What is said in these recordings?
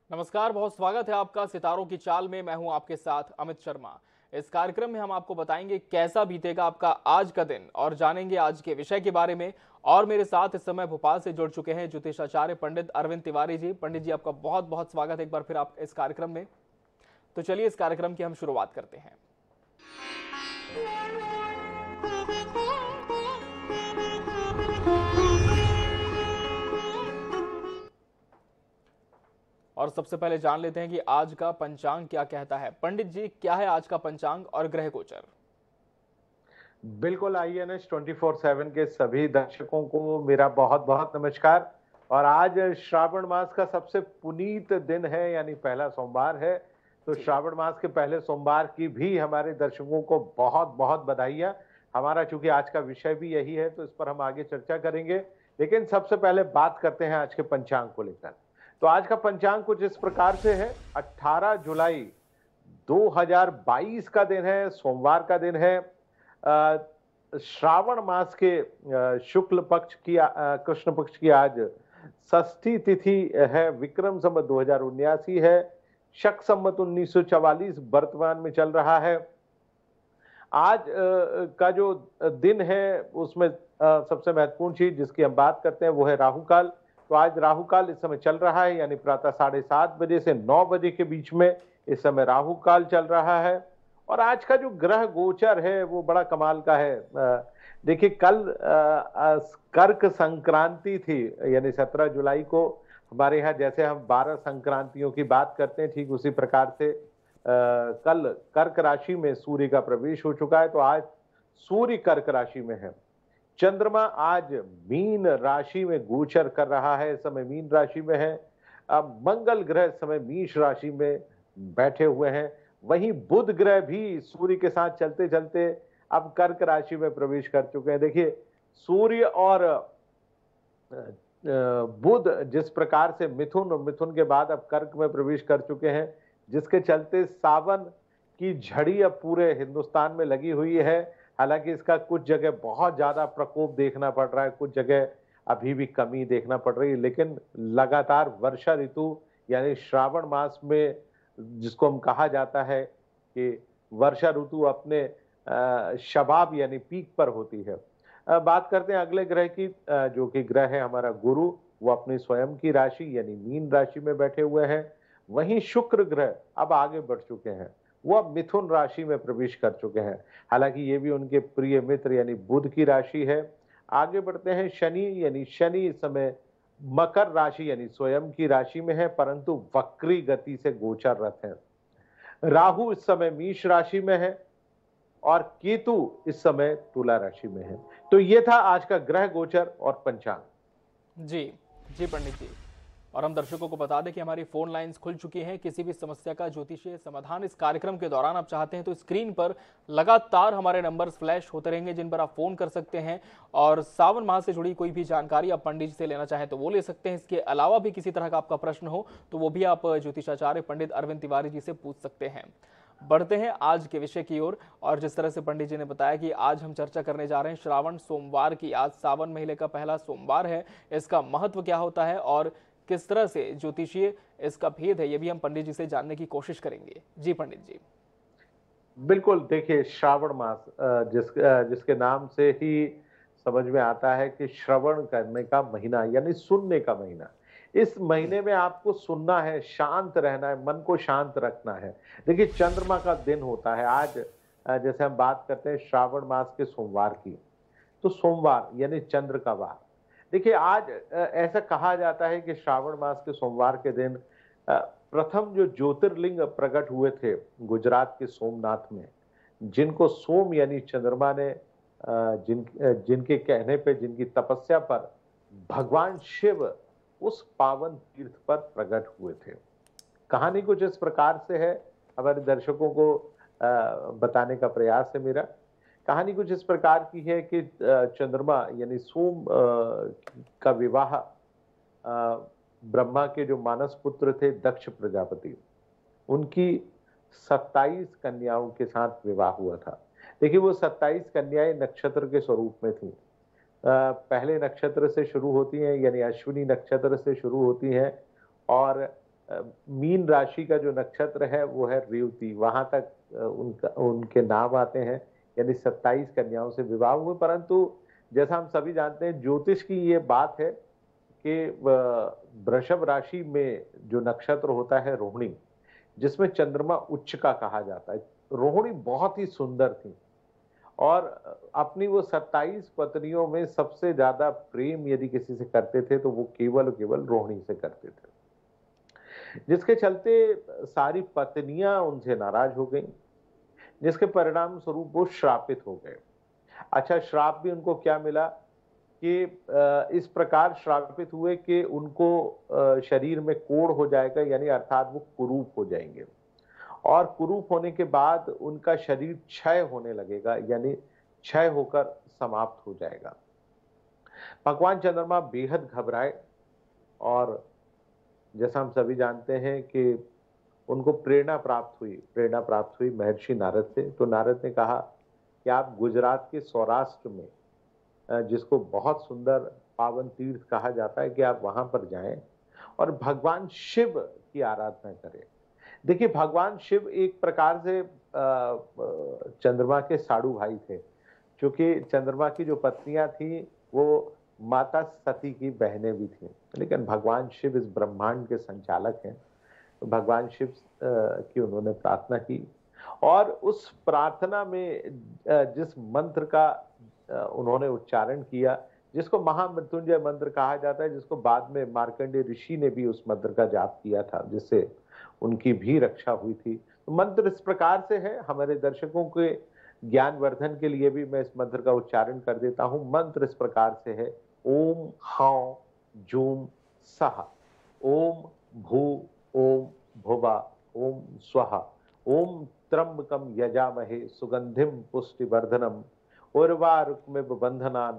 नमस्कार, बहुत स्वागत है आपका सितारों की चाल में। मैं हूं आपके साथ अमित शर्मा। इस कार्यक्रम में हम आपको बताएंगे कैसा बीतेगा आपका आज का दिन और जानेंगे आज के विषय के बारे में। और मेरे साथ इस समय भोपाल से जुड़ चुके हैं ज्योतिषाचार्य पंडित अरविंद तिवारी जी। पंडित जी, आपका बहुत बहुत स्वागत है एक बार फिर आप इस कार्यक्रम में। तो चलिए इस कार्यक्रम की हम शुरुआत करते हैं। और सबसे पहले जान लेते हैं कि आज का पंचांग क्या कहता है। पंडित जी, क्या है आज का पंचांग और ग्रह गोचर? बिल्कुल, INS 24/7 के सभी दर्शकों को मेरा बहुत बहुत नमस्कार। और आज श्रावण मास का सबसे पुनीत दिन है, यानी पहला सोमवार है। तो जी। श्रावण मास के पहले सोमवार की भी हमारे दर्शकों को बहुत बहुत बधाइयाँ। हमारा चूंकि आज का विषय भी यही है, तो इस पर हम आगे चर्चा करेंगे। लेकिन सबसे पहले बात करते हैं आज के पंचांग को लेकर। तो आज का पंचांग कुछ इस प्रकार से है। 18 जुलाई 2022 का दिन है, सोमवार का दिन है। श्रावण मास के शुक्ल पक्ष की कृष्ण पक्ष की आज षष्ठी तिथि है। विक्रम संवत 2079 है। शक संवत 1944 वर्तमान में चल रहा है। आज का जो दिन है उसमें सबसे महत्वपूर्ण चीज जिसकी हम बात करते हैं वो है राहु काल। तो आज राहु काल इस समय चल रहा है, यानी प्रातः 7:30 बजे से 9 बजे के बीच में इस समय राहु काल चल रहा है। और आज का जो ग्रह गोचर है वो बड़ा कमाल का है। देखिए, कल कर्क संक्रांति थी, यानी 17 जुलाई को हमारे यहाँ जैसे हम 12 संक्रांतियों की बात करते हैं, ठीक उसी प्रकार से कल कर्क राशि में सूर्य का प्रवेश हो चुका है। तो आज सूर्य कर्क राशि में है। चंद्रमा आज मीन राशि में गोचर कर रहा है, इस समय मीन राशि में है। अब मंगल ग्रह इस समय मेष राशि में बैठे हुए हैं। वहीं बुध ग्रह भी सूर्य के साथ चलते चलते अब कर्क राशि में प्रवेश कर चुके हैं। देखिए, सूर्य और बुध जिस प्रकार से मिथुन और मिथुन के बाद अब कर्क में प्रवेश कर चुके हैं, जिसके चलते सावन की झड़ी अब पूरे हिंदुस्तान में लगी हुई है। हालांकि इसका कुछ जगह बहुत ज्यादा प्रकोप देखना पड़ रहा है, कुछ जगह अभी भी कमी देखना पड़ रही है। लेकिन लगातार वर्षा ऋतु यानी श्रावण मास में, जिसको हम कहा जाता है कि वर्षा ऋतु अपने शबाब यानी पीक पर होती है। बात करते हैं अगले ग्रह की, जो कि ग्रह है हमारा गुरु। वो अपनी स्वयं की राशि यानी मीन राशि में बैठे हुए हैं। वहीं शुक्र ग्रह अब आगे बढ़ चुके हैं, वो अब मिथुन राशि में प्रवेश कर चुके हैं। हालांकि ये भी उनके प्रिय मित्र यानी बुध की राशि है। आगे बढ़ते हैं शनि, यानी शनि इस समय मकर राशि यानी स्वयं की राशि में है, परंतु वक्री गति से गोचररत है। राहु इस समय मेष राशि में है और केतु इस समय तुला राशि में है। तो ये था आज का ग्रह गोचर और पंचांग। जी। जी पंडित जी। और हम दर्शकों को बता दें कि हमारी फोन लाइंस खुल चुकी हैं। किसी भी समस्या का ज्योतिषीय समाधान इस कार्यक्रम के दौरान आप चाहते हैं तो स्क्रीन पर लगातार हमारे नंबर्स फ्लैश होते रहेंगे, जिन पर आप फोन कर सकते हैं। और सावन माह से जुड़ी कोई भी जानकारी आप पंडित जी से लेना चाहें तो वो ले सकते हैं। इसके अलावा भी किसी तरह का आपका प्रश्न हो तो वो भी आप ज्योतिषाचार्य पंडित अरविंद तिवारी जी से पूछ सकते हैं। बढ़ते हैं आज के विषय की ओर। और जिस तरह से पंडित जी ने बताया कि आज हम चर्चा करने जा रहे हैं श्रावण सोमवार की। आज सावन महीने का पहला सोमवार है। इसका महत्व क्या होता है और किस तरह से ज्योतिषीय इसका भेद है, ये भी हम पंडित जी से जानने की कोशिश करेंगे। जी पंडित जी। बिल्कुल, देखिए, श्रावण मास जिसके नाम से ही समझ में आता है कि श्रवण करने का महीना यानी सुनने का महीना। इस महीने में आपको सुनना है, शांत रहना है, मन को शांत रखना है। देखिए, चंद्रमा का दिन होता है आज। जैसे हम बात करते हैं श्रावण मास के सोमवार की, तो सोमवार यानी चंद्र का वार। देखिए, आज ऐसा कहा जाता है कि श्रावण मास के सोमवार के दिन प्रथम जो ज्योतिर्लिंग प्रकट हुए थे गुजरात के सोमनाथ में, जिनको सोम यानी चंद्रमा ने जिनके कहने पे, जिनकी तपस्या पर भगवान शिव उस पावन तीर्थ पर प्रकट हुए थे। कहानी कुछ इस प्रकार से है, हमारे दर्शकों को बताने का प्रयास है मेरा। कहानी कुछ इस प्रकार की है कि चंद्रमा यानी सोम का विवाह ब्रह्मा के जो मानस पुत्र थे दक्ष प्रजापति, उनकी 27 कन्याओं के साथ विवाह हुआ था। देखिए, वो 27 कन्याएं नक्षत्र के स्वरूप में थी। पहले नक्षत्र से शुरू होती हैं, यानी अश्विनी नक्षत्र से शुरू होती हैं और मीन राशि का जो नक्षत्र है वो है रेवती, वहां तक उनका उनके नाम आते हैं, यानी 27 कन्याओं से विवाह हुए। परंतु जैसा हम सभी जानते हैं, ज्योतिष की ये बात है कि वृषभ राशि में जो नक्षत्र होता है रोहिणी, जिसमें चंद्रमा उच्च का कहा जाता है, रोहिणी बहुत ही सुंदर थी और अपनी वो 27 पत्नियों में सबसे ज्यादा प्रेम यदि किसी से करते थे तो वो केवल और केवल रोहिणी से करते थे, जिसके चलते सारी पत्नियां उनसे नाराज हो गईं, जिसके परिणाम स्वरूप वो श्रापित हो गए। अच्छा, श्राप भी उनको क्या मिला कि इस प्रकार श्रापित हुए कि उनको शरीर में कोढ़ हो जाएगा, यानी अर्थात वो कुरूप हो जाएंगे और कुरूप होने के बाद उनका शरीर क्षय होने लगेगा, यानी क्षय होकर समाप्त हो जाएगा। भगवान चंद्रमा बेहद घबराए और जैसा हम सभी जानते हैं कि उनको प्रेरणा प्राप्त हुई महर्षि नारद से। तो नारद ने कहा कि आप गुजरात के सौराष्ट्र में, जिसको बहुत सुंदर पावन तीर्थ कहा जाता है, कि आप वहां पर जाएं और भगवान शिव की आराधना करें। देखिए, भगवान शिव एक प्रकार से चंद्रमा के साड़ू भाई थे, क्योंकि चंद्रमा की जो पत्नियां थी वो माता सती की बहनें भी थी, लेकिन भगवान शिव इस ब्रह्मांड के संचालक हैं। तो भगवान शिव की उन्होंने प्रार्थना की और उस प्रार्थना में जिस मंत्र का उन्होंने उच्चारण किया, जिसको महामृत्युंजय मंत्र कहा जाता है, जिसको बाद में मार्कंडेय ऋषि ने भी उस मंत्र का जाप किया था, जिससे उनकी भी रक्षा हुई थी। तो मंत्र इस प्रकार से है, हमारे दर्शकों के ज्ञानवर्धन के लिए भी मैं इस मंत्र का उच्चारण कर देता हूं। मंत्र इस प्रकार से है, ओम हौं जूम सह, ओम भू ओम भुवा ओम स्वहा, ओम त्र्यंबकम यजामहे सुगंधिम पुष्टिवर्धनम, उर्वारुकमिव बंधनान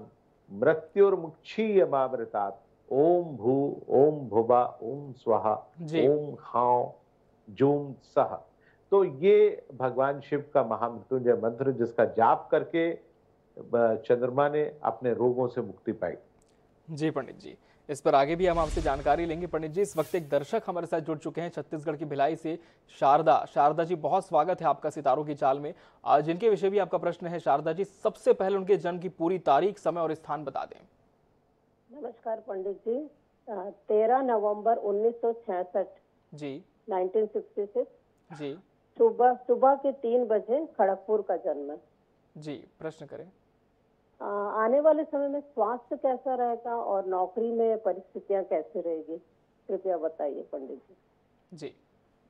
मृत्युर्मुक्षीयमामृतात्, ओम भू ओम भुवा ओम स्वहा, जी। ओम हौं जूम सह। तो ये भगवान शिव का महामृत्युंजय मंत्र, जिसका जाप करके चंद्रमा ने अपने रोगों से मुक्ति पाई। जी पंडित जी, इस पर आगे भी हम आपसे जानकारी लेंगे। पंडित जी, इस वक्त एक दर्शक हमारे साथ जुड़ चुके हैं छत्तीसगढ़ की भिलाई से, शारदा। शारदा जी, बहुत स्वागत है आपका सितारों की चाल में। जिनके विषय भी आपका प्रश्न है, शारदा जी, सबसे पहले उनके जन्म की पूरी तारीख, समय और स्थान बता दें। नमस्कार पंडित जी। 13 नवंबर 1966, जी 1966, जी सुबह के 3 बजे खड़गपुर का जन्म है। जी, प्रश्न करें। आने वाले समय में स्वास्थ्य कैसा रहेगा और नौकरी में परिस्थितियां कैसी रहेगी, कृपया बताइए पंडित जी। जी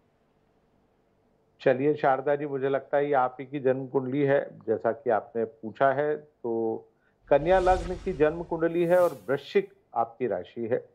चलिए शारदा जी, मुझे लगता है ये आप ही की जन्म कुंडली है, जैसा कि आपने पूछा है। तो कन्या लग्न की जन्म कुंडली है और वृश्चिक आपकी राशि है।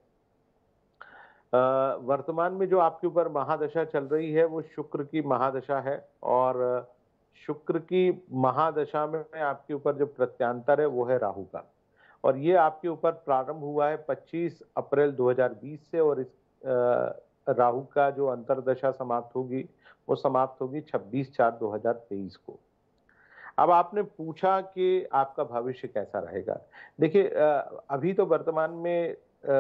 वर्तमान में जो आपके ऊपर महादशा चल रही है वो शुक्र की महादशा है और शुक्र की महादशा में आपके ऊपर जो प्रत्यांतर है वो है राहु का, और ये आपके ऊपर प्रारंभ हुआ है 25 अप्रैल 2020 से, और इस राहु का जो अंतरदशा समाप्त होगी वो समाप्त होगी 26/4/2023 को। अब आपने पूछा कि आपका भविष्य कैसा रहेगा। देखिए, अभी तो वर्तमान में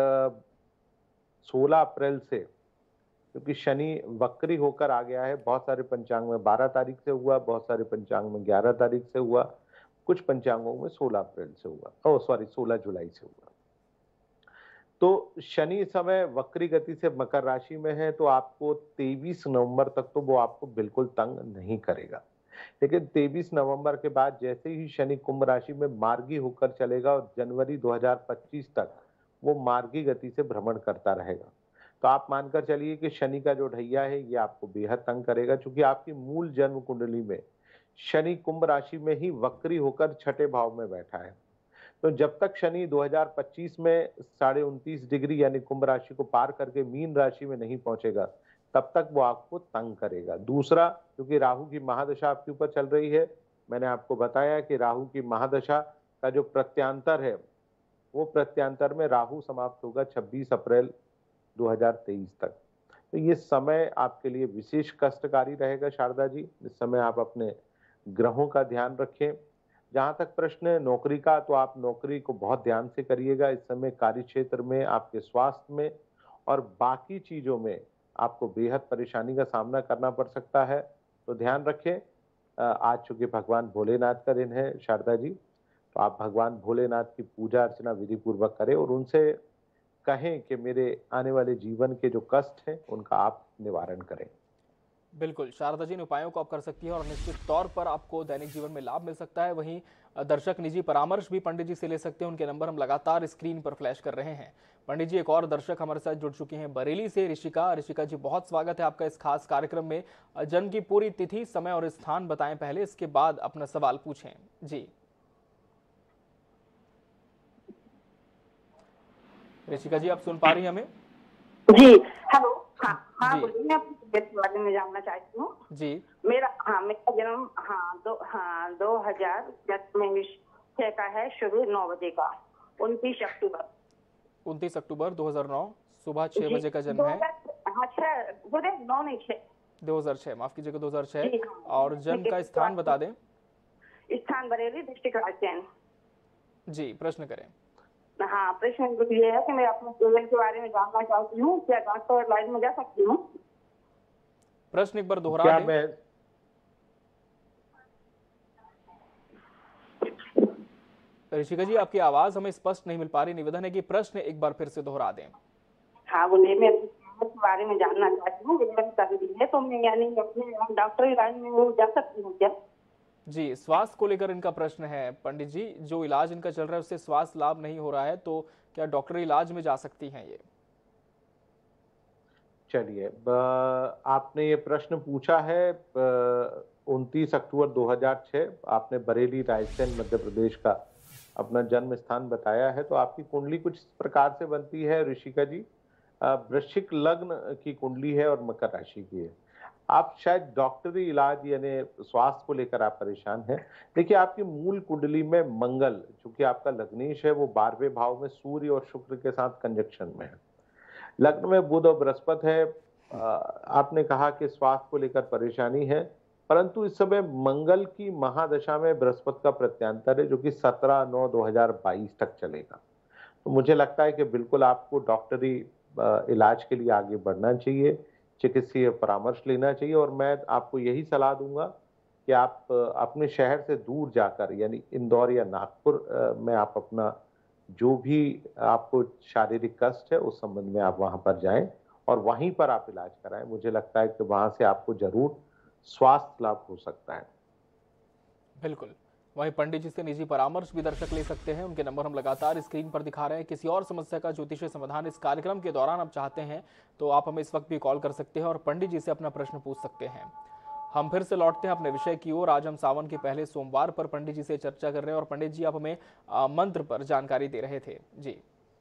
16 अप्रैल से, क्योंकि शनि वक्री होकर आ गया है, बहुत सारे पंचांग में 12 तारीख से हुआ, बहुत सारे पंचांग में 11 तारीख से हुआ, कुछ पंचांगों में 16 अप्रैल से हुआ, 16 जुलाई से हुआ। तो शनि इस समय वक्री गति से मकर राशि में है, तो आपको 23 नवंबर तक तो वो आपको बिल्कुल तंग नहीं करेगा। लेकिन 23 नवंबर के बाद जैसे ही शनि कुंभ राशि में मार्गी होकर चलेगा और जनवरी 2025 तक वो मार्गी गति से भ्रमण करता रहेगा, तो आप मानकर चलिए कि शनि का जो ढैया है ये आपको बेहद तंग करेगा, क्योंकि आपकी मूल जन्म कुंडली में शनि कुंभ राशि में ही वक्री होकर छठे भाव में बैठा है। तो जब तक शनि 2025 में 29.5 डिग्री यानी कुंभ राशि को पार करके मीन राशि में नहीं पहुंचेगा, तब तक वो आपको तंग करेगा। दूसरा, क्योंकि राहु की महादशा आपके ऊपर चल रही है, मैंने आपको बताया कि राहु की महादशा का जो प्रत्यांतर है वो प्रत्यांतर में राहु समाप्त होगा 26 अप्रैल 2023 तक। तो ये समय आपके लिए विशेष कष्टकारी रहेगा शारदा जी। इस समय आप अपने ग्रहों का ध्यान रखें। जहां तक प्रश्न है नौकरी का, तो आप नौकरी को बहुत ध्यान से करिएगा। इस समय कार्य क्षेत्र में, आपके स्वास्थ्य में और बाकी चीजों में आपको बेहद परेशानी का सामना करना पड़ सकता है। तो ध्यान रखें। आज चूंकि भगवान भोलेनाथ का दिन है शारदा जी, तो आप भगवान भोलेनाथ की पूजा अर्चना विधि पूर्वक करें और उनसे कहें कि मेरे आने वाले जीवन के जो कष्ट हैं उनका आप निवारण करें। बिल्कुल, शारदा जी इन उपायों को आप कर सकती हैं और निश्चित तौर पर आपको दैनिक जीवन में लाभ मिल सकता है। वहीं दर्शक निजी परामर्श भी पंडित जी से ले सकते हैं, उनके नंबर हम लगातार स्क्रीन पर फ्लैश कर रहे हैं। पंडित जी, एक और दर्शक हमारे साथ जुड़ चुके हैं बरेली से, ऋषिका। ऋषिका जी, बहुत स्वागत है आपका इस खास कार्यक्रम में। जन्म की पूरी तिथि, समय और स्थान बताएं पहले, इसके बाद अपना सवाल पूछें। जी ऋषिका जी, आप सुन पा रही हैं हमें? जी। हेलो। हाँ हाँ, जी बोलिए। मैं अपनी तबीयत के बारे में जानना चाहती हूँ। जी मेरा जन्म 2006 का है, सुबह 9 बजे का, 29 अक्टूबर। 29 अक्टूबर 2009 सुबह 6 जी, बजे का जन्म है। 2000। हाँ, 6 बोले, 9 नहीं, 6। 2006, माफ कीजिएगा, 2006। जी हाँ। और जन्म का स्थान बता दें। स्थान बरेली, डिस्ट्रिक्ट रायसेन। जी, प्रश्न करें। हाँ, प्रश्न ये है कि मैं अपने स्टूडेंट के बारे में जानना चाहती हूँ। क्या डॉक्टर लाइन में जा सकती हूँ? प्रश्न एक बार दोहरा क्या दें। मैं ऋषिका जी, आपकी आवाज हमें स्पष्ट नहीं मिल पा रही, निवेदन है कि प्रश्न एक बार फिर से दोहरा दें। हाँ बोलिए। मैं अपने स्टूडेंट के बारे में जानना चाहती हूँ। कर दी है तो मैं यानी अपने डॉक्टरी लाइन में वो जा सकती हूँ क्या? जी, स्वास्थ्य को लेकर इनका प्रश्न है पंडित जी। जो इलाज इनका चल रहा है उससे स्वास्थ्य लाभ नहीं हो रहा है, तो क्या डॉक्टरी इलाज में जा सकती हैं ये? चलिए, आपने ये प्रश्न पूछा है 29 अक्टूबर 2006, आपने बरेली रायसेन मध्य प्रदेश का अपना जन्म स्थान बताया है। तो आपकी कुंडली कुछ इस प्रकार से बनती है ऋषिका जी। वृश्चिक लग्न की कुंडली है और मकर राशि की है। आप शायद डॉक्टरी इलाज यानी स्वास्थ्य को लेकर आप परेशान हैं। देखिए, आपकी मूल कुंडली में मंगल, चूंकि आपका लग्नेश है, वो 12वें भाव में सूर्य और शुक्र के साथ कंजक्शन में है। लग्न में बुध और बृहस्पति है। आपने कहा कि स्वास्थ्य को लेकर परेशानी है, परंतु इस समय मंगल की महादशा में बृहस्पति का प्रत्यांतर है, जो कि 17/9/2022 तक चलेगा। तो मुझे लगता है कि बिल्कुल आपको डॉक्टरी इलाज के लिए आगे बढ़ना चाहिए, चिकित्सीय परामर्श लेना चाहिए। और मैं आपको यही सलाह दूंगा कि आप अपने शहर से दूर जाकर, यानी इंदौर या नागपुर में आप अपना जो भी आपको शारीरिक कष्ट है उस संबंध में आप वहां पर जाएं और वहीं पर आप इलाज कराएं। मुझे लगता है कि वहां से आपको जरूर स्वास्थ्य लाभ हो सकता है। बिल्कुल। वहीं पंडित जी से निजी परामर्श भी दर्शक ले सकते हैं, उनके नंबर हम लगातार स्क्रीन पर दिखा रहे हैं। किसी और समस्या का ज्योतिषीय समाधान इस कार्यक्रम के दौरान आप चाहते हैं तो आप हमें इस वक्त भी कॉल कर सकते हैं और पंडित जी से अपना प्रश्न पूछ सकते हैं। हम फिर से लौटते हैं अपने विषय की ओर। आज हम सावन के पहले सोमवार पर पंडित जी से चर्चा कर रहे हैं और पंडित जी आप हमें मंत्र पर जानकारी दे रहे थे। जी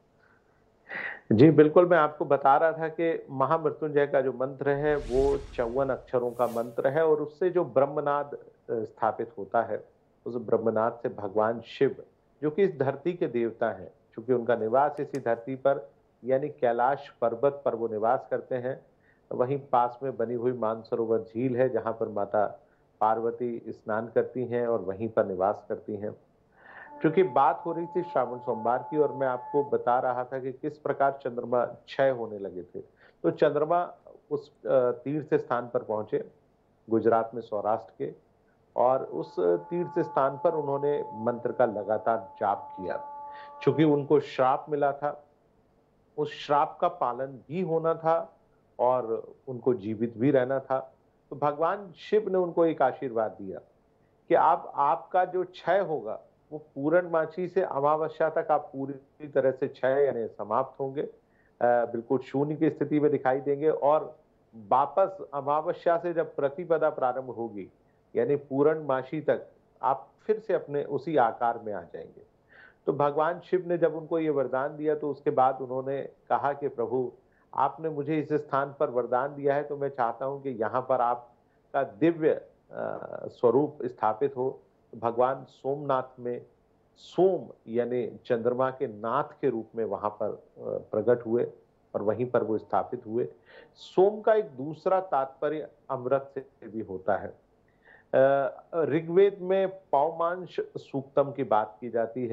जी बिल्कुल, मैं आपको बता रहा था कि महामृत्युंजय का जो मंत्र है वो 54 अक्षरों का मंत्र है और उससे जो ब्रह्मनाद स्थापित होता है, उस ब्रह्मनाद से भगवान शिव, जो कि इस धरती के देवता हैं, चूंकि उनका निवास इसी धरती पर यानी कैलाश पर्वत पर वो निवास करते हैं। वहीं पास में बनी हुई मानसरोवर झील है जहां पर माता पार्वती स्नान करती हैं और वहीं पर निवास करती हैं। क्योंकि बात हो रही थी श्रावण सोमवार की और मैं आपको बता रहा था कि किस प्रकार चंद्रमा क्षय होने लगे थे। तो चंद्रमा उस तीर्थ स्थान पर पहुंचे, गुजरात में सौराष्ट्र के, और उस तीर्थ स्थान पर उन्होंने मंत्र का लगातार जाप किया। चूंकि उनको श्राप मिला था, उस श्राप का पालन भी होना था और उनको जीवित भी रहना था। तो भगवान शिव ने उनको एक आशीर्वाद दिया कि आपका जो क्षय होगा वो पूर्णमासी से अमावस्या तक आप पूरी तरह से क्षय यानी समाप्त होंगे, बिल्कुल शून्य की स्थिति में दिखाई देंगे और वापस अमावस्या से जब प्रतिपदा प्रारंभ होगी यानी पूर्णमासी तक आप फिर से अपने उसी आकार में आ जाएंगे। तो भगवान शिव ने जब उनको ये वरदान दिया तो उसके बाद उन्होंने कहा कि प्रभु, आपने मुझे इस स्थान पर वरदान दिया है तो मैं चाहता हूं कि यहाँ पर आपका दिव्य स्वरूप स्थापित हो। भगवान सोमनाथ में सोम यानी चंद्रमा के नाथ के रूप में वहां पर प्रकट हुए और वहीं पर वो स्थापित हुए। सोम का एक दूसरा तात्पर्य अमृत से भी होता है। ऋग्वेद में पौमांश सूक्तम की बात की जाती है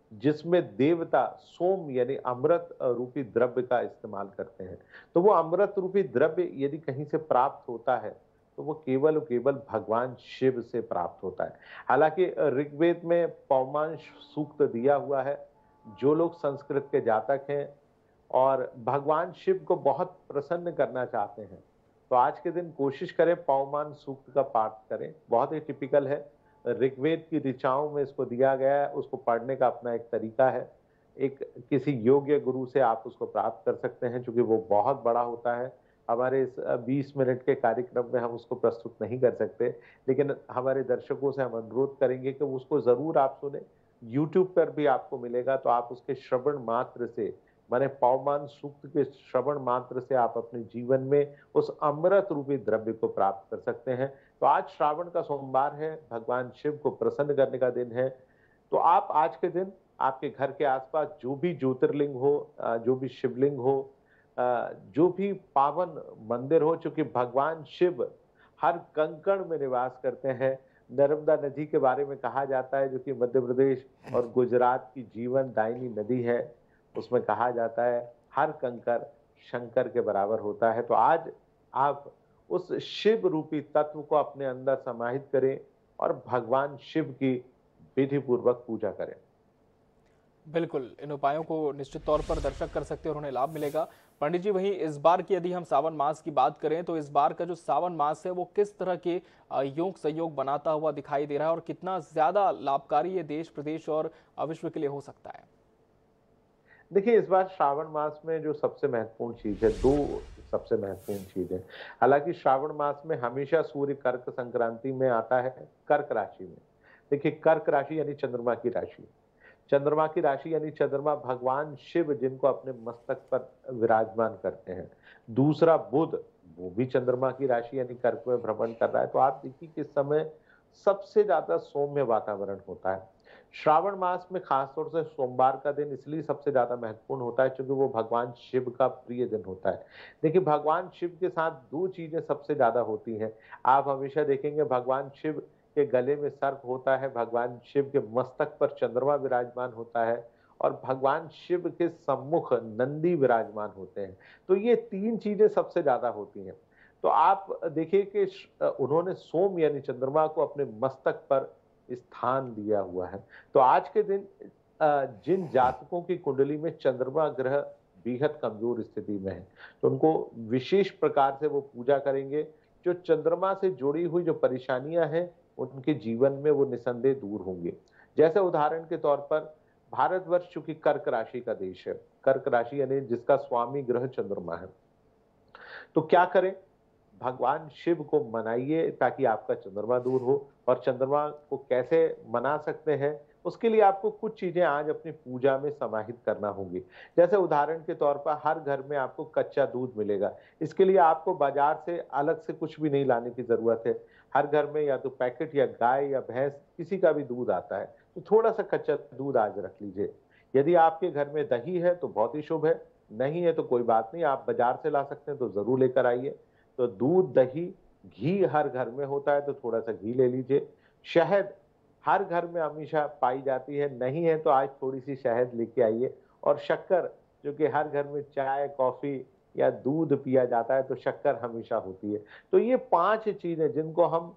जिसमें देवता सोम यानी अमृत रूपी द्रव्य का इस्तेमाल करते हैं। तो वो अमृत रूपी द्रव्य यदि कहीं से प्राप्त होता है तो वो केवल और केवल भगवान शिव से प्राप्त होता है। हालांकि ऋग्वेद में पौमांश सूक्त दिया हुआ है। जो लोग संस्कृत के जातक हैं और भगवान शिव को बहुत प्रसन्न करना चाहते हैं तो आज के दिन कोशिश करें पौमान सूक्त का पाठ करें। बहुत ही टिपिकल है, ऋग्वेद की ऋचाओं में इसको दिया गया है। उसको पढ़ने का अपना एक तरीका है। एक किसी योग्य गुरु से आप उसको प्राप्त कर सकते हैं, क्योंकि वो बहुत बड़ा होता है। हमारे इस 20 मिनट के कार्यक्रम में हम उसको प्रस्तुत नहीं कर सकते, लेकिन हमारे दर्शकों से हम अनुरोध करेंगे कि उसको जरूर आप सुने। यूट्यूब पर भी आपको मिलेगा, तो आप उसके श्रवण मात्र से, माने पौमान सूक्त के श्रवण मात्र से आप अपने जीवन में उस अमृत रूपी द्रव्य को प्राप्त कर सकते हैं। तो आज श्रावण का सोमवार है, भगवान शिव को प्रसन्न करने का दिन है। तो आप आज के दिन आपके घर के आसपास जो भी ज्योतिर्लिंग हो, जो भी शिवलिंग हो, जो भी पावन मंदिर हो, चूंकि भगवान शिव हर कंकड़ में निवास करते हैं। नर्मदा नदी के बारे में कहा जाता है, जो कि मध्य प्रदेश और गुजरात की जीवन दायिनी नदी है, उसमें कहा जाता है हर कंकर शंकर के बराबर होता है। तो आज आप उस शिव रूपी तत्व को अपने अंदर समाहित करें और भगवान शिव की विधि पूर्वक पूजा करें। बिल्कुल, इन उपायों को निश्चित तौर पर दर्शक कर सकते हैं और उन्हें लाभ मिलेगा। पंडित जी, वहीं इस बार की यदि हम सावन मास की बात करें तो इस बार का जो सावन मास है वो किस तरह के योग संयोग बनाता हुआ दिखाई दे रहा है और कितना ज्यादा लाभकारी ये देश, प्रदेश और विश्व के लिए हो सकता है? देखिए, इस बार श्रावण मास में जो सबसे महत्वपूर्ण चीज है, दो सबसे महत्वपूर्ण चीज है। हालांकि श्रावण मास में हमेशा सूर्य कर्क संक्रांति में आता है, कर्क राशि में। देखिए, कर्क राशि यानी चंद्रमा की राशि। चंद्रमा की राशि यानी चंद्रमा भगवान शिव जिनको अपने मस्तक पर विराजमान करते हैं। दूसरा बुध, वो भी चंद्रमा की राशि यानी कर्क में भ्रमण कर रहा है। तो आप देखिए किस समय सबसे ज्यादा सौम्य वातावरण होता है। श्रावण मास में खासतौर से सोमवार का दिन इसलिए सबसे ज्यादा महत्वपूर्ण होता है क्योंकि वो भगवान शिव का प्रिय दिन होता है। देखिए, भगवान शिव के साथ दो चीजें सबसे ज्यादा होती हैं। आप हमेशा देखेंगे भगवान शिव के गले में सर्प होता है, भगवान शिव के मस्तक पर चंद्रमा विराजमान होता है और भगवान शिव के सम्मुख नंदी विराजमान होते हैं। तो ये तीन चीजें सबसे ज्यादा होती हैं। तो आप देखिए कि उन्होंने सोम यानी चंद्रमा को अपने मस्तक पर स्थान दिया हुआ है। तो आज के दिन जिन जातकों की कुंडली में चंद्रमा ग्रह बेहद कमजोर स्थिति में है, तो उनको विशेष प्रकार से वो पूजा करेंगे। जो चंद्रमा से जुड़ी हुई जो परेशानियां हैं उनके जीवन में वो निसंदेह दूर होंगे। जैसे उदाहरण के तौर पर भारतवर्ष चूंकि कर्क राशि का देश है, कर्क राशि यानी जिसका स्वामी ग्रह चंद्रमा है, तो क्या करें? भगवान शिव को मनाइए ताकि आपका चंद्रमा दूर हो। और चंद्रमा को कैसे मना सकते हैं, उसके लिए आपको कुछ चीजें आज अपनी पूजा में समाहित करना होंगी। जैसे उदाहरण के तौर पर हर घर में आपको कच्चा दूध मिलेगा। इसके लिए आपको बाजार से अलग से कुछ भी नहीं लाने की जरूरत है। हर घर में या तो पैकेट या गाय या भैंस किसी का भी दूध आता है, तो थोड़ा सा कच्चा दूध आज रख लीजिए। यदि आपके घर में दही है तो बहुत ही शुभ है, नहीं है तो कोई बात नहीं, आप बाजार से ला सकते हैं तो जरूर लेकर आइए। तो दूध, दही, घी हर घर में होता है तो थोड़ा सा घी ले लीजिए। शहद हर घर में हमेशा पाई जाती है, नहीं है तो आज थोड़ी सी शहद लेके आइए। और शक्कर, जो कि हर घर में चाय, कॉफी या दूध पिया जाता है तो शक्कर हमेशा होती है। तो ये 5 चीजें जिनको हम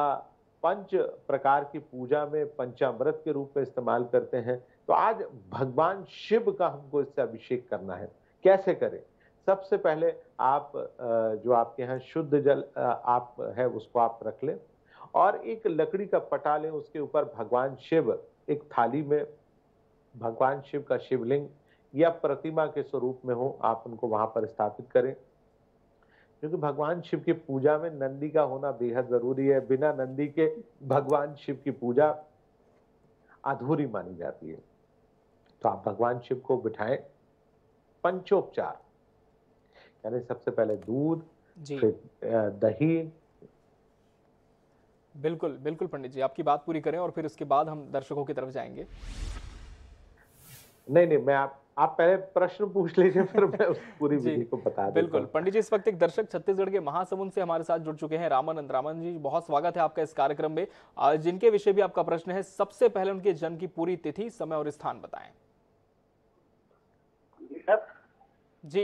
पंच प्रकार की पूजा में पंचामृत के रूप में इस्तेमाल करते हैं, तो आज भगवान शिव का हमको इससे अभिषेक करना है। कैसे करें? सबसे पहले आप जो आपके यहाँ शुद्ध जल आप है उसको आप रख लें और एक लकड़ी का पटा लें। उसके ऊपर भगवान शिव, एक थाली में भगवान शिव का शिवलिंग या प्रतिमा के स्वरूप में हो, आप उनको वहां पर स्थापित करें। क्योंकि भगवान शिव की पूजा में नंदी का होना बेहद जरूरी है। बिना नंदी के भगवान शिव की पूजा अधूरी मानी जाती है। तो आप भगवान शिव को बिठाएं। पंचोपचार यानी सबसे पहले दूध, फिर दही। बिल्कुल बिल्कुल पंडित जी, आपकी बात पूरी करें और फिर उसके बाद हम दर्शकों की तरफ जाएंगे। नहीं, मैं आप आप पहले प्रश्न पूछ लीजिए, फिर मैं उस पूरी जी विधि को बता देता बिल्कुल। हूँ। पंडित जी, इस वक्त एक दर्शक छत्तीसगढ़ के महासमुंद से हमारे साथ जुड़ चुके हैं, रामानंद। रामानंद जी, बहुत स्वागत है आपका इस कार्यक्रम में। जिनके विषय भी आपका प्रश्न है, सबसे पहले उनके जन्म की पूरी तिथि, समय और स्थान बताएं। जी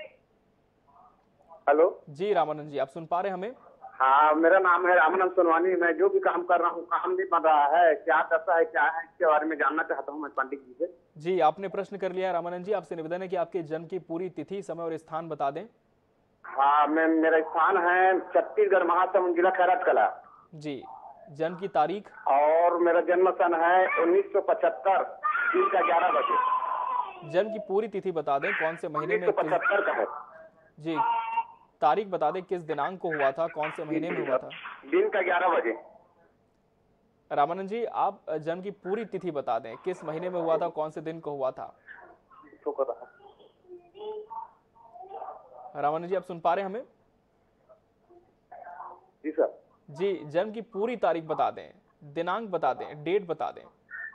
हेलो। जी रामानंद जी, आप सुन पा रहे हैं हमें? हाँ, मेरा नाम है रामानंद सोनवानी। मैं जो भी काम कर रहा हूँ, काम नहीं बन रहा है, क्या दशा है, क्या है, इसके बारे में जानना चाहता हूँ मैं पंडित जी से। जी, आपने प्रश्न कर लिया है रामानंद जी। आपसे निवेदन है कि आपके जन्म की पूरी तिथि, समय और स्थान बता दें। हाँ, मेरा स्थान है छत्तीसगढ़, महासमुंद जिला, खैरत कला। जी, जन्म की तारीख? और मेरा जन्म सन है 1975 दिन का 11 बजे। जन्म की पूरी तिथि बता दें, कौन से महीने में, 1975 का है। जी, तारीख बता दें, किस दिनांक को हुआ था, कौन से महीने में हुआ था? दिन का 11 बजे। रामानंद जी, आप जन्म की पूरी तिथि बता दें, किस महीने में हुआ था, कौन से दिन को हुआ था? रामानंद जी, आप सुन पा रहे हैं हमें? जी सर। जी, जन्म की पूरी तारीख बता दें, दिनांक बता दें, डेट बता दें।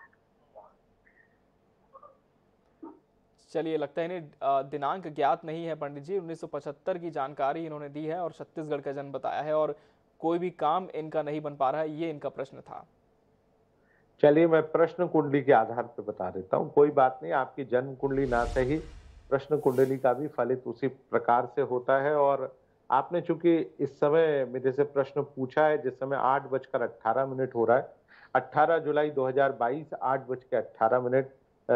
चलिए, लगता है इन्हें दिनांक ज्ञात नहीं है पंडित जी। 1975 की जानकारी इन्होंने दी है और छत्तीसगढ़ का जन्म बताया है, और कोई भी काम इनका नहीं बन पा रहा है, ये इनका प्रश्न था। चलिए, मैं प्रश्न कुंडली के आधार पर बता देता हूँ। कोई बात नहीं, आपकी जन्म कुंडली ना सही, प्रश्न कुंडली का भी फलित उसी प्रकार से होता है। और आपने चूंकि इस समय मेरे से प्रश्न पूछा है, जिस समय 8:18 हो रहा है, 18 जुलाई 2022, 8:18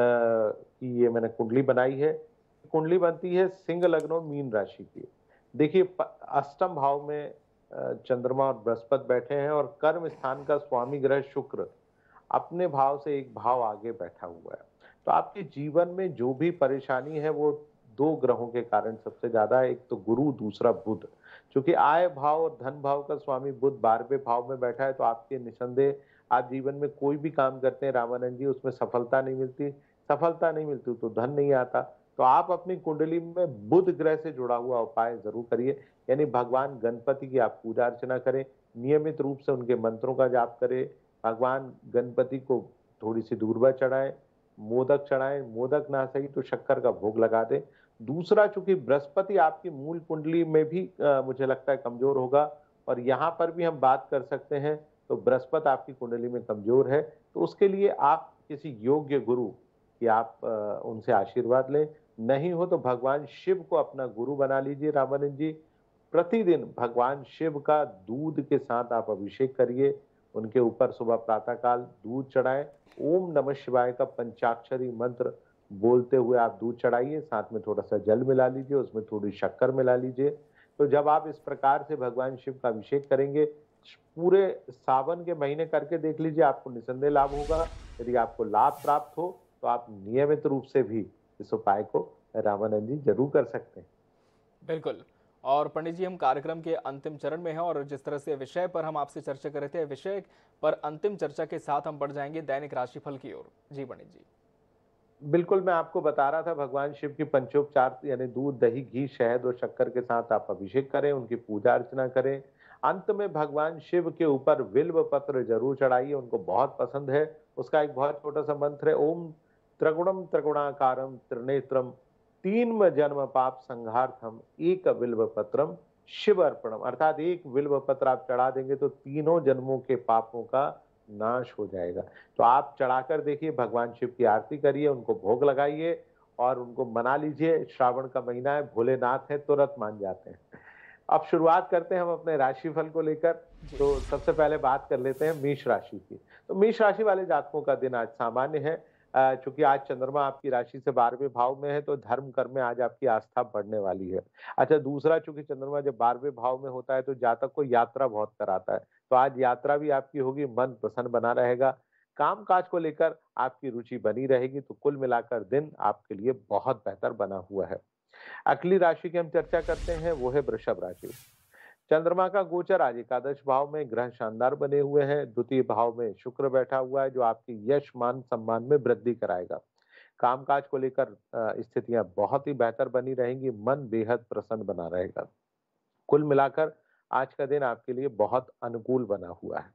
की ये मैंने कुंडली बनाई है। कुंडली बनती है सिंह लग्न और मीन राशि की। देखिए, अष्टम भाव में चंद्रमा और बृहस्पति बैठे हैं, और कर्म स्थान का स्वामी ग्रह शुक्र अपने भाव से एक भाव आगे बैठा हुआ है। तो आपके जीवन में जो भी परेशानी है, वो दो ग्रहों के कारण सबसे ज्यादा है। एक तो गुरु, दूसरा बुध। क्योंकि आय भाव और धन भाव का स्वामी बुध 12वें भाव में बैठा है, तो आपके निसंदेह आप जीवन में कोई भी काम करते हैं रामानंद जी, उसमें सफलता नहीं मिलती। सफलता नहीं मिलती तो धन नहीं आता। तो आप अपनी कुंडली में बुध ग्रह से जुड़ा हुआ उपाय जरूर करिए। यानी भगवान गणपति की आप पूजा अर्चना करें, नियमित रूप से उनके मंत्रों का जाप करें, भगवान गणपति को थोड़ी सी दूर्वा चढ़ाएं, मोदक चढ़ाएं, मोदक ना सही तो शक्कर का भोग लगा दें। दूसरा, चूंकि बृहस्पति आपकी मूल कुंडली में भी मुझे लगता है कमजोर होगा, और यहाँ पर भी हम बात कर सकते हैं, तो बृहस्पति आपकी कुंडली में कमजोर है, तो उसके लिए आप किसी योग्य गुरु की आप उनसे आशीर्वाद लें। नहीं हो तो भगवान शिव को अपना गुरु बना लीजिए रामानंद जी। प्रतिदिन भगवान शिव का दूध के साथ आप अभिषेक करिए, उनके ऊपर सुबह प्रातःकाल दूध चढ़ाएं, ओम नमः शिवाय का पंचाक्षरी मंत्र बोलते हुए आप दूध चढ़ाइए, साथ में थोड़ा सा जल मिला लीजिए, उसमें थोड़ी शक्कर मिला लीजिए। तो जब आप इस प्रकार से भगवान शिव का अभिषेक करेंगे, पूरे सावन के महीने करके देख लीजिए, आपको निसंदेह लाभ होगा। यदि आपको लाभ प्राप्त हो तो आप नियमित रूप से भी इस उपाय को रामानंद जी जरूर कर सकते हैं। बिल्कुल। और पंडित जी, हम कार्यक्रम के अंतिम चरण में हैं, और जिस तरह से विषय पर हम आपसे चर्चा कर रहे थे, विषय पर अंतिम चर्चा के साथ हम बढ़ जाएंगे दैनिक राशिफल की ओर। जी पंडित जी। बिल्कुल, मैं आपको बता रहा था, भगवान शिव की पंचोपचार यानी दूध, दही, घी, शहद और शक्कर के साथ आप अभिषेक करें, उनकी पूजा अर्चना करें। अंत में भगवान शिव के ऊपर बिल्व पत्र जरूर चढ़ाइए, उनको बहुत पसंद है। उसका एक बहुत छोटा सा मंत्र है, ओम त्रिगुणम त्रिगुणाकारम त्रिनेत्रम तीन जन्म पाप संहार्थम एक बिल्व पत्रम शिव अर्पणम। अर्थात एक बिल्व पत्र आप चढ़ा देंगे तो तीनों जन्मों के पापों का नाश हो जाएगा। तो आप चढ़ाकर देखिए, भगवान शिव की आरती करिए, उनको भोग लगाइए और उनको मना लीजिए। श्रावण का महीना है, भोलेनाथ है, तुरंत मान जाते हैं। अब शुरुआत करते हैं हम अपने राशिफल को लेकर। तो सबसे पहले बात कर लेते हैं मेष राशि की। तो मेष राशि वाले जातकों का दिन आज सामान्य है। चूंकि आज चंद्रमा आपकी राशि से 12वें भाव में है, तो धर्म कर्म में आज आपकी आस्था बढ़ने वाली है। अच्छा, दूसरा, चूंकि चंद्रमा जब 12वें भाव में होता है तो जातक को यात्रा बहुत कराता है, तो आज यात्रा भी आपकी होगी, मन प्रसन्न बना रहेगा। काम काज को लेकर आपकी रुचि बनी रहेगी। तो कुल मिलाकर दिन आपके लिए बहुत बेहतर बना हुआ है। अगली राशि की हम चर्चा करते हैं, वो है वृषभ राशि। चंद्रमा का गोचर आज एकादश भाव में, ग्रह शानदार बने हुए हैं। द्वितीय भाव में शुक्र बैठा हुआ है, जो आपकी यश मान सम्मान में वृद्धि कराएगा। कामकाज को लेकर स्थितियां बहुत ही बेहतर बनी रहेंगी, मन बेहद प्रसन्न बना रहेगा। कुल मिलाकर आज का दिन आपके लिए बहुत अनुकूल बना हुआ है।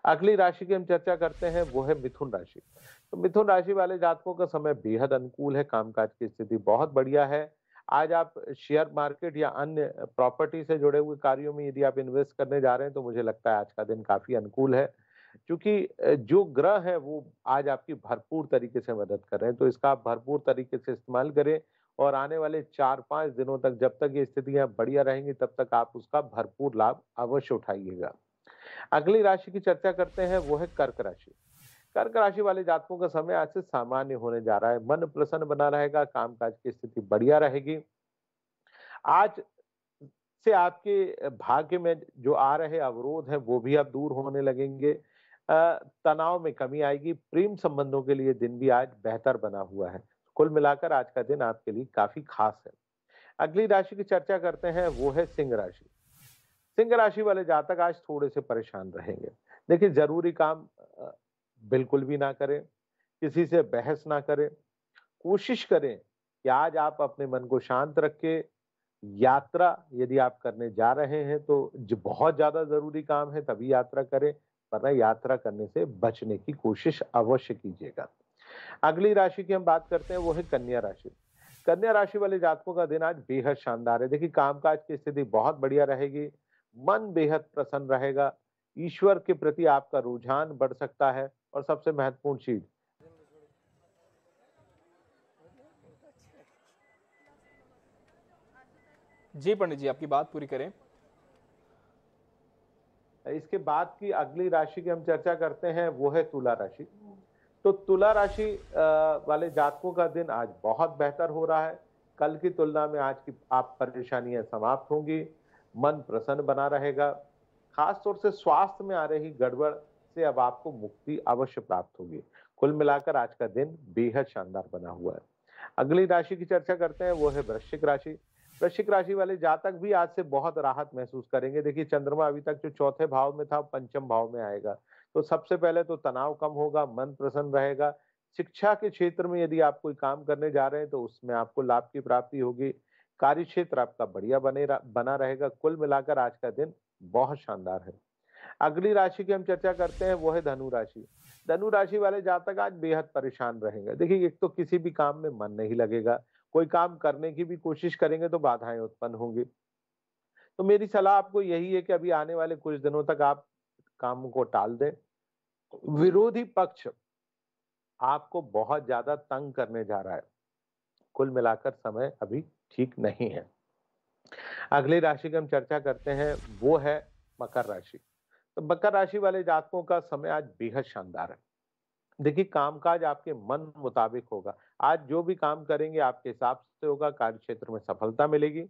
अगली राशि की हम चर्चा करते हैं, वो है मिथुन राशि। तो मिथुन राशि वाले जातकों का समय बेहद अनुकूल है, कामकाज की स्थिति बहुत बढ़िया है। आज आप शेयर मार्केट या अन्य प्रॉपर्टी से जुड़े हुए कार्यों में यदि आप इन्वेस्ट करने जा रहे हैं तो मुझे लगता है आज का दिन काफी अनुकूल है, क्योंकि जो ग्रह है वो आज आपकी भरपूर तरीके से मदद कर रहे हैं, तो इसका आप भरपूर तरीके से इस्तेमाल करें और आने वाले 4-5 दिनों तक जब तक ये स्थितियां बढ़िया रहेंगी तब तक आप उसका भरपूर लाभ अवश्य उठाइएगा। अगली राशि की चर्चा करते हैं, वो है कर्क राशि। कर्क राशि वाले जातकों का समय आज से सामान्य होने जा रहा है, मन प्रसन्न बना रहेगा, कामकाज की स्थिति बढ़िया रहेगी। आज से आपके भाग्य में जो आ रहे अवरोध हैं वो भी अब दूर होने लगेंगे। तनाव में कमी आएगी, प्रेम संबंधों के लिए दिन भी आज बेहतर बना हुआ है। कुल मिलाकर आज का दिन आपके लिए काफी खास है। अगली राशि की चर्चा करते हैं, वो है सिंह राशि। सिंह राशि वाले जातक आज थोड़े से परेशान रहेंगे। देखिए, जरूरी काम बिल्कुल भी ना करें, किसी से बहस ना करें, कोशिश करें कि आज आप अपने मन को शांत रखें। यात्रा यदि आप करने जा रहे हैं तो जो बहुत ज्यादा जरूरी काम है तभी यात्रा करें, वरना यात्रा करने से बचने की कोशिश अवश्य कीजिएगा। अगली राशि की हम बात करते हैं, वो है कन्या राशि। कन्या राशि वाले जातकों का दिन आज बेहद शानदार है। देखिए, कामकाज की स्थिति बहुत बढ़िया रहेगी, मन बेहद प्रसन्न रहेगा, ईश्वर के प्रति आपका रुझान बढ़ सकता है और सबसे महत्वपूर्ण चीज, जी पंडित जी, आपकी बात पूरी करें। इसके बाद की अगली राशि की हम चर्चा करते हैं, वो है तुला राशि। तो तुला राशि वाले जातकों का दिन आज बहुत बेहतर हो रहा है। कल की तुलना में आज की आप परेशानियां समाप्त होंगी, मन प्रसन्न बना रहेगा। खास तौर से स्वास्थ्य में आ रही गड़बड़ से अब आपको मुक्ति अवश्य प्राप्त होगी। कुल मिलाकर आज का दिन बेहद शानदार बना हुआ है। अगली राशि की चर्चा करते हैं, वो है वृश्चिक राशि। वृश्चिक राशि वाले जातक भी आज से बहुत राहत महसूस करेंगे। देखिए, चंद्रमा अभी तक जो चौथे भाव में था, पंचम भाव में आएगा, तो सबसे पहले तो तनाव कम होगा, मन प्रसन्न रहेगा। शिक्षा के क्षेत्र में यदि आप कोई काम करने जा रहे हैं तो उसमें आपको लाभ की प्राप्ति होगी। कार्य क्षेत्र आपका बढ़िया बना रहेगा। कुल मिलाकर आज का दिन बहुत शानदार है। अगली राशि की हम चर्चा करते हैं, वो है धनु राशि। धनु राशि वाले जातक आज बेहद परेशान रहेंगे। देखिए, एक तो किसी भी काम में मन नहीं लगेगा, कोई काम करने की भी कोशिश करेंगे तो बाधाएं उत्पन्न होंगी। तो मेरी सलाह आपको यही है कि अभी आने वाले कुछ दिनों तक आप काम को टाल दें। विरोधी पक्ष आपको बहुत ज्यादा तंग करने जा रहा है। कुल मिलाकर समय अभी ठीक नहीं है। अगली राशि की हम चर्चा करते हैं, वो है मकर राशि। तो मकर राशि वाले जातकों का समय आज बेहद शानदार है। देखिए, कामकाज आपके मन मुताबिक होगा। आज जो भी काम करेंगे आपके हिसाब से होगा, कार्य क्षेत्र में सफलता मिलेगी।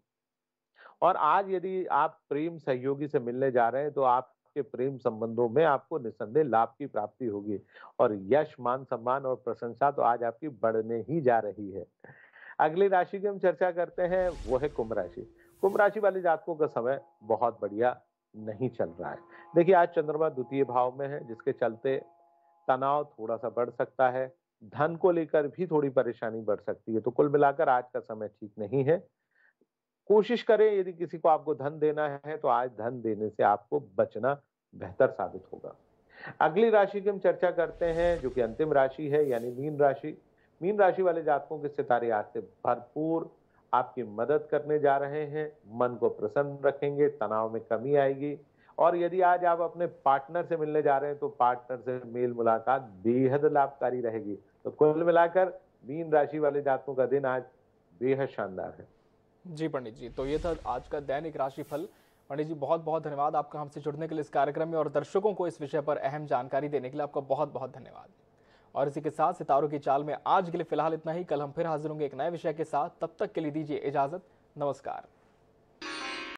और आज यदि आप प्रेम सहयोगी से मिलने जा रहे हैं तो आपके प्रेम संबंधों में आपको निस्संदेह लाभ की प्राप्ति होगी और यश, मान सम्मान और प्रशंसा तो आज आपकी बढ़ने ही जा रही है। अगली राशि की हम चर्चा करते हैं, वो है कुंभ राशि। कुंभ राशि वाले जातकों का समय बहुत बढ़िया नहीं चल रहा है। देखिए, आज चंद्रमा द्वितीय भाव में है, जिसके चलते तनाव थोड़ा सा बढ़ सकता है। धन को लेकर भी थोड़ी परेशानी बढ़ सकती है। तो कुल मिलाकर आज का समय ठीक नहीं है। कोशिश करें, यदि किसी को आपको धन देना है तो आज धन देने से आपको बचना बेहतर साबित होगा। अगली राशि की हम चर्चा करते हैं, जो कि अंतिम राशि है, यानी मीन राशि। मीन राशि वाले जातकों के सितारे आज से भरपूर आपकी मदद करने जा रहे हैं। मन को प्रसन्न रखेंगे, तनाव में कमी आएगी। और यदि आज आप अपने पार्टनर से मिलने जा रहे हैं तो पार्टनर से मेल मुलाकात बेहद लाभकारी रहेगी। तो कुल मिलाकर मीन राशि वाले जातकों का दिन आज बेहद शानदार है। जी पंडित जी, तो ये था आज का दैनिक राशिफल। पंडित जी, बहुत बहुत धन्यवाद आपका हमसे जुड़ने के लिए इस कार्यक्रम में, और दर्शकों को इस विषय पर अहम जानकारी देने के लिए आपका बहुत बहुत धन्यवाद। और इसी के साथ सितारों की चाल में आज के लिए फिलहाल इतना ही। कल हम फिर हाजिर होंगे एक नए विषय के साथ। तब तक के लिए दीजिए इजाजत। नमस्कार।